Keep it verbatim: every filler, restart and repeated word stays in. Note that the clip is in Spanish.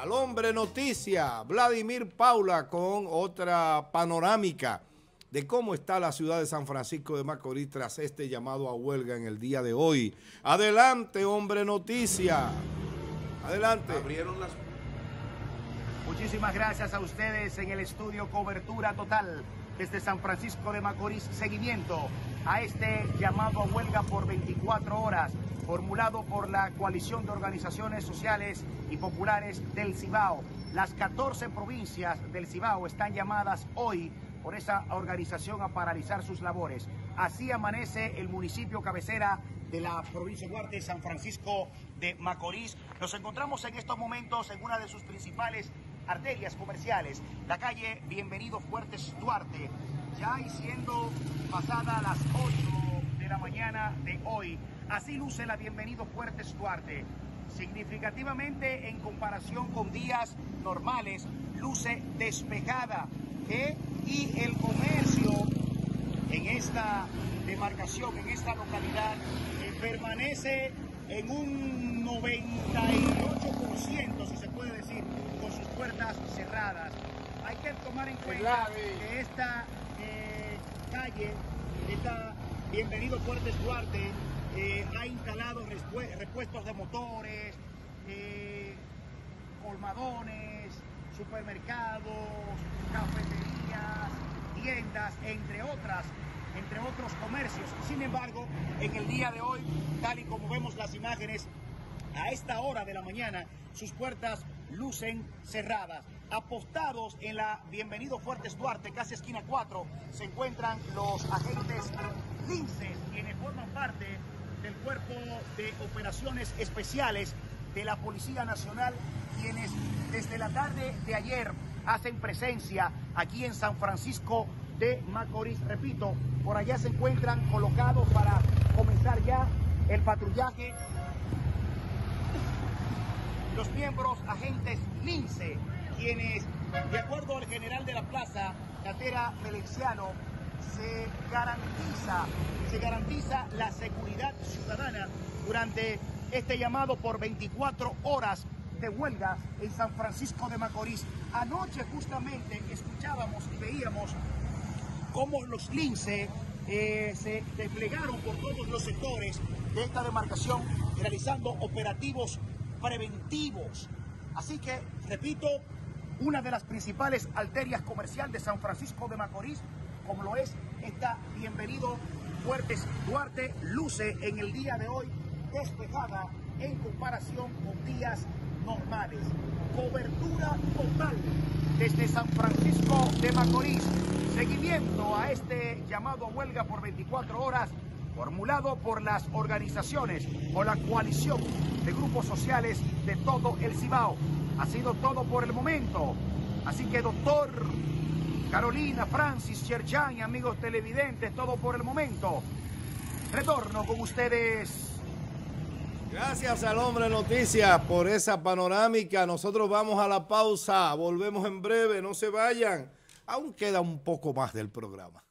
al hombre noticia, Vladimir Paula, con otra panorámica de cómo está la ciudad de San Francisco de Macorís tras este llamado a huelga en el día de hoy. Adelante, hombre noticia. Adelante. Abrieron las... Muchísimas gracias a ustedes en el estudio Cobertura Total desde San Francisco de Macorís. Seguimiento a este llamado a huelga por veinticuatro horas formulado por la Coalición de Organizaciones Sociales y Populares del Cibao. Las catorce provincias del Cibao están llamadas hoy por esa organización a paralizar sus labores. Así amanece el municipio cabecera de la provincia de Duarte, San Francisco de Macorís. Nos encontramos en estos momentos en una de sus principales arterias comerciales, la calle Bienvenido Fuertes Duarte, ya y siendo pasada las ocho de la mañana de hoy. Así luce la Bienvenido Fuertes Duarte. Significativamente en comparación con días normales, luce despejada, ¿eh? Y el comercio en esta demarcación, en esta localidad, eh, permanece en un noventa y ocho por ciento, si se puede decir, con sus puertas cerradas. Hay que tomar en cuenta que esta eh, calle, esta Bienvenido Fuertes Duarte, eh, ha instalado repuestos de motores, eh, colmadones, supermercados, cafeterías, tiendas, entre otras, entre otros comercios. Sin embargo, en el día de hoy, tal y como vemos las imágenes, a esta hora de la mañana, sus puertas lucen cerradas. Apostados en la Bienvenido Fuertes Duarte, casi esquina cuatro, se encuentran los agentes linces, quienes forman parte del Cuerpo de Operaciones Especiales de la Policía Nacional, quienes desde la tarde de ayer hacen presencia aquí en San Francisco de Macorís. Repito, por allá se encuentran colocados para comenzar ya el patrullaje los miembros agentes lince, quienes, de acuerdo al general de la plaza, Catera Melenciano, se garantiza, se garantiza la seguridad ciudadana durante este llamado por veinticuatro horas de huelga en San Francisco de Macorís. Anoche justamente escuchábamos y veíamos cómo los lince eh, se desplegaron por todos los sectores de esta demarcación realizando operativos preventivos. Así que, repito, una de las principales arterias comerciales de San Francisco de Macorís, como lo es esta Bienvenido Fuertes Duarte, luce en el día de hoy despejada en comparación con días normales. Cobertura total desde San Francisco de Macorís. Seguimiento a este llamado a huelga por veinticuatro horas formulado por las organizaciones o la coalición de grupos sociales de todo el Cibao. Ha sido todo por el momento. Así que, doctor Carolina, Francis, Cherchan y amigos televidentes, todo por el momento. Retorno con ustedes. Gracias al hombre noticia por esa panorámica. Nosotros vamos a la pausa. Volvemos en breve. No se vayan. Aún queda un poco más del programa.